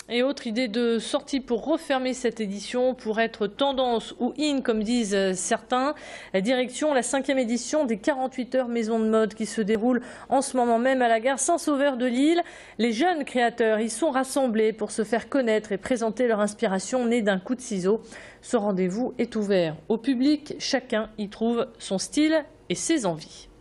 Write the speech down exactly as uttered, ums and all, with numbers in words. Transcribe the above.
Et autre idée de sortie pour refermer cette édition, pour être tendance ou in comme disent certains, la direction la cinquième édition des quarante-huit heures maison de mode qui se déroule en ce moment même à la gare Saint-Sauveur de Lille. Les jeunes créateurs y sont rassemblés pour se faire connaître et présenter leur inspiration née d'un coup de ciseau. Ce rendez-vous est ouvert au public, chacun y trouve son style et ses envies.